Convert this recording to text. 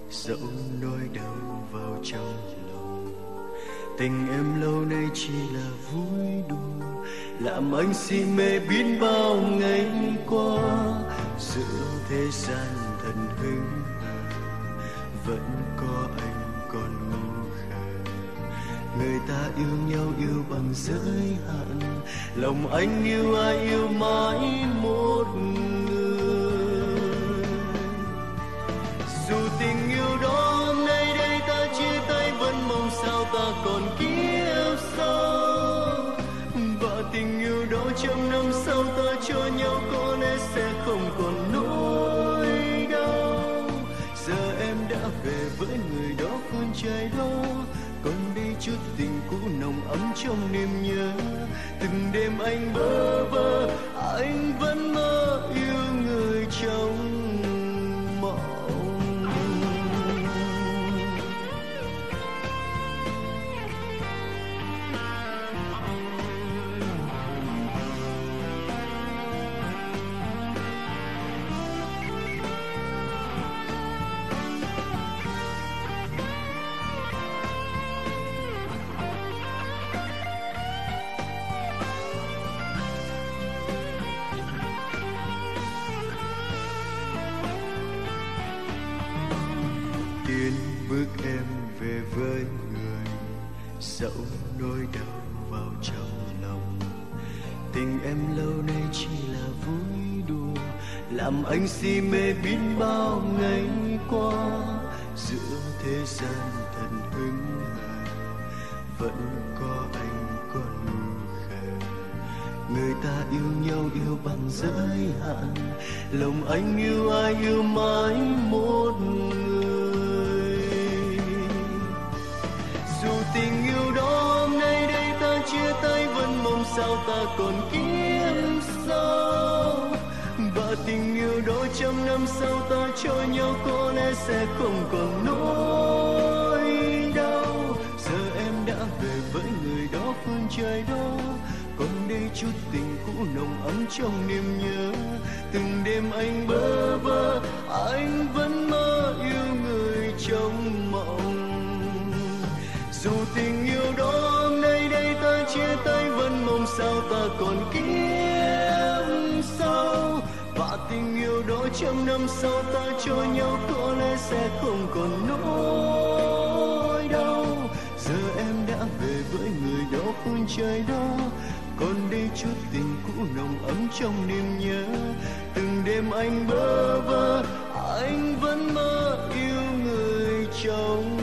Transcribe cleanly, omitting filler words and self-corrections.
dẫu nỗi đau vào trong lòng. Tình em lâu nay chỉ là vui đùa, làm anh si mê biết bao ngày qua. Giữa thế gian thần hững hờ, vẫn có anh còn ngu khờ. Người ta yêu nhau yêu bằng giới hạn, lòng anh yêu ai yêu mãi một người. Dù tình yêu đó hôm nay đây ta chia tay, vẫn mong sao ta còn kiếp sau. Và tình yêu đó trăm năm sau ta cho nhau có lẽ sẽ không còn nỗi đau. Giờ em đã về với người đó phương trời đó, còn đi chút tình cũ nồng ấm trong niềm nhớ. Từng đêm anh bơ vơ, anh vẫn mơ yêu người trong mộng. Tiến bước em về với người, dẫu nỗi đau vào trong lòng. Tình em lâu nay chỉ là vui đùa, làm anh si mê biết bao ngày qua. Giữa thế gian thần hững hờ, vẫn có anh còn ngu khờ. Người ta yêu nhau yêu bằng giới hạn, lòng anh yêu ai yêu mãi một người. Dù tình yêu đó hôm nay đây ta chia tay, vẫn mong sao ta còn kiếp sau. Và tình yêu đó trăm năm sau ta cho nhau có lẽ sẽ không còn nỗi đau. Giờ em đã về với người đó phương trời đó, còn đây chút tình cũ nồng ấm trong niềm nhớ. Từng đêm anh bơ vơ, anh vẫn mơ yêu người trong mộng. Dù tình yêu đó hôm nay đây ta chia tay, vẫn mong sao ta còn kiếp sau. Và tình yêu đó trăm năm sau ta cho nhau có lẽ sẽ không còn nỗi đau. Giờ em đã về với người đó phương trời đó, còn đây chút tình cũ nồng ấm trong niềm nhớ. Từng đêm anh bơ vơ, anh vẫn mơ yêu người trong